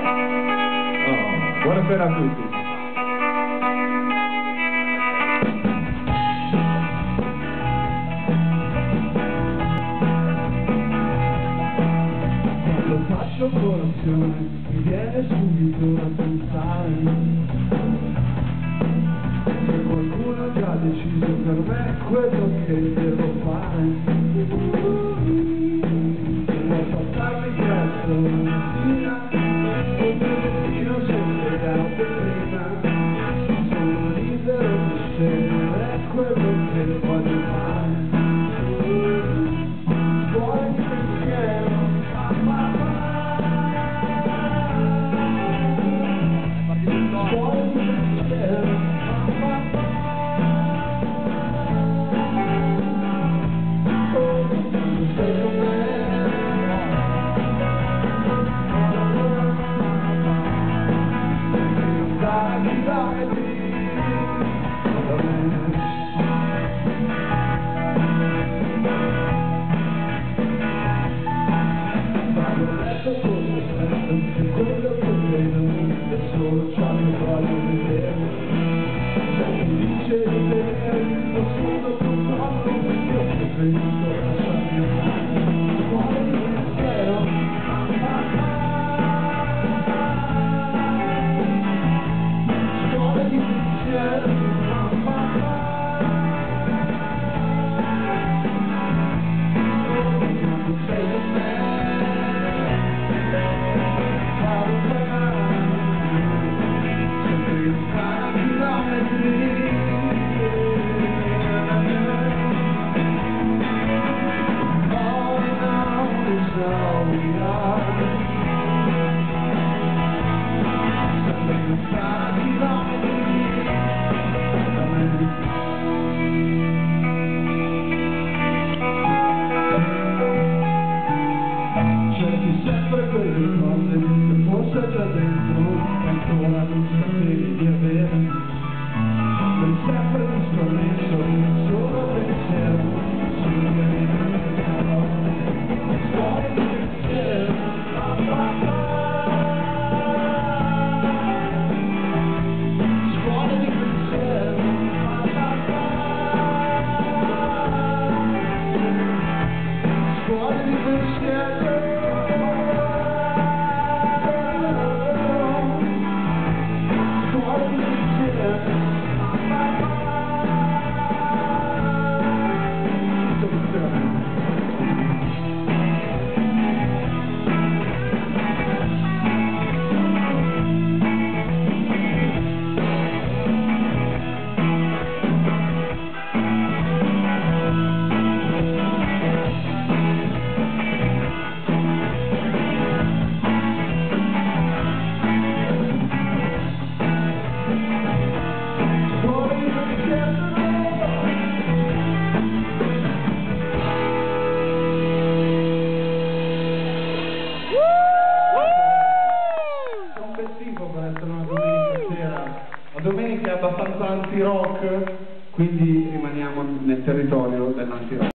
Buonasera a tutti. Quando faccio colazione mi viene subito da pensare se qualcuno ha già deciso per me quello che devo fare. Devo passarmi presto la mattina, il mio destino sempre da prima. Sono libero di scegliere quello che voglio fare. Fuori di pensiero, fuori di pensiero. Quello che vedo è solo ciò che voglio vedere. C'è chi dice di vedere lo sfondo purtroppo, io preferisco lasciarmi andare. Fuori di pensiero, fuori di pensiero. Sempre quelle cose che forse già dentro ancora non sapevi di avere. Sei sempre disconnesso, solo pensiero, solo che mi manca parole. Fuori di pensiero, fuori di pensiero, fuori di pensiero. La domenica è abbastanza anti-rock, quindi rimaniamo nel territorio dell'anti-rock.